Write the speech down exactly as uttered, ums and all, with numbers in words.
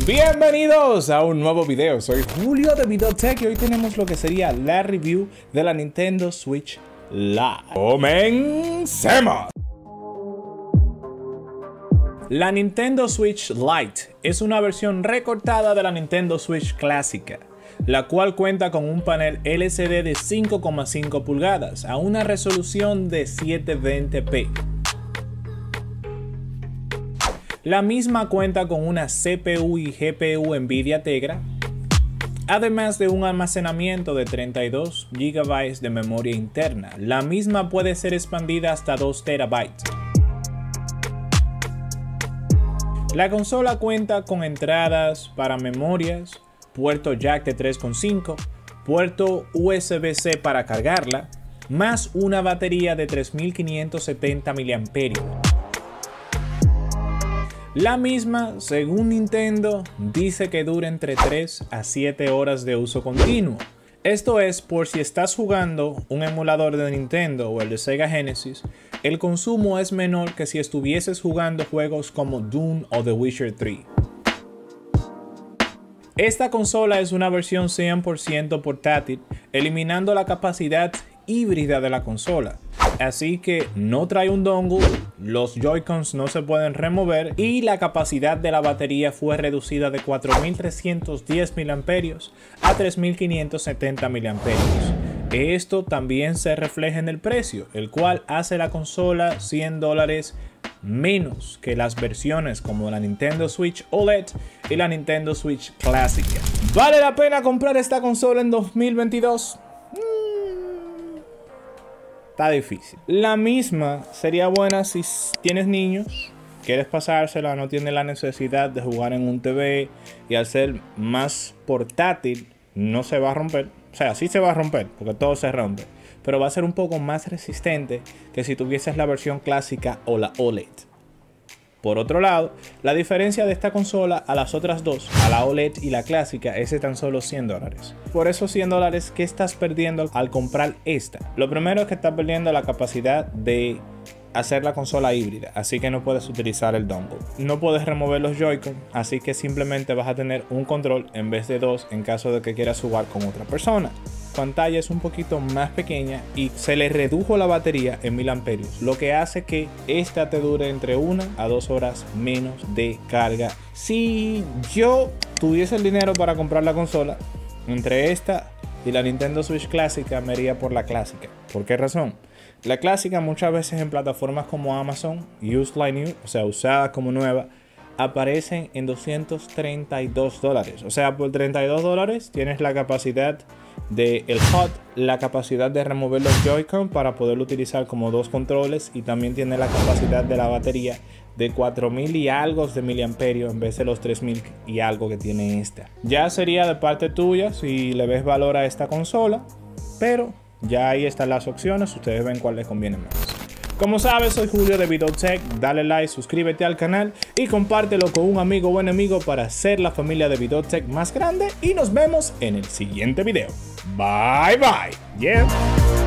Bienvenidos a un nuevo video, soy Julio de Videotech y hoy tenemos lo que sería la review de la Nintendo Switch Lite. ¡Comencemos! La Nintendo Switch Lite es una versión recortada de la Nintendo Switch clásica, la cual cuenta con un panel L C D de cinco coma cinco pulgadas a una resolución de setecientos veinte p. La misma cuenta con una C P U y G P U Nvidia Tegra, además de un almacenamiento de treinta y dos gigabytes de memoria interna. La misma puede ser expandida hasta dos terabytes. La consola cuenta con entradas para memorias, puerto jack de tres punto cinco, puerto U S B C para cargarla, más una batería de tres mil quinientos setenta miliamperios hora. La misma, según Nintendo, dice que dura entre tres a siete horas de uso continuo. Esto es por si estás jugando un emulador de Nintendo o el de Sega Genesis, el consumo es menor que si estuvieses jugando juegos como Doom o The Witcher tres. Esta consola es una versión cien por ciento portátil, eliminando la capacidad híbrida de la consola. Así que no trae un dongle, los Joy-Cons no se pueden remover y la capacidad de la batería fue reducida de cuatro mil trescientos diez miliamperios hora a tres mil quinientos setenta miliamperios hora. Esto también se refleja en el precio, el cual hace la consola cien dólares menos que las versiones como la Nintendo Switch O L E D y la Nintendo Switch clásica. ¿Vale la pena comprar esta consola en dos mil veintidós? Está difícil. La misma sería buena si tienes niños, quieres pasársela, no tienes la necesidad de jugar en un T V y al ser más portátil no se va a romper. O sea, sí se va a romper porque todo se rompe, pero va a ser un poco más resistente que si tuvieses la versión clásica o la O L E D. Por otro lado, la diferencia de esta consola a las otras dos, a la O L E D y la clásica, es de tan solo cien dólares. Por esos cien dólares, ¿qué estás perdiendo al comprar esta? Lo primero es que estás perdiendo la capacidad de hacer la consola híbrida, así que no puedes utilizar el dongle. No puedes remover los Joy-Con, así que simplemente vas a tener un control en vez de dos en caso de que quieras jugar con otra persona. Pantalla es un poquito más pequeña y se le redujo la batería en mil amperios, lo que hace que esta te dure entre una a dos horas menos de carga. Si yo tuviese el dinero para comprar la consola, entre esta y la Nintendo Switch clásica me iría por la clásica. ¿Por qué razón? La clásica muchas veces en plataformas como Amazon, Used Like New, o sea, usada como nueva, aparecen en doscientos treinta y dos dólares. O sea, por treinta y dos dólares tienes la capacidad de el H U D, la capacidad de remover los Joy-Con para poderlo utilizar como dos controles, y también tiene la capacidad de la batería de cuatro mil y algo de miliamperios en vez de los tres mil y algo que tiene esta. Ya sería de parte tuya si le ves valor a esta consola, pero ya ahí están las opciones, ustedes ven cuál les conviene más. Como sabes, soy Julio de Videotech, dale like, suscríbete al canal y compártelo con un amigo o enemigo para hacer la familia de Videotech más grande, y nos vemos en el siguiente video. Bye bye. Yeah.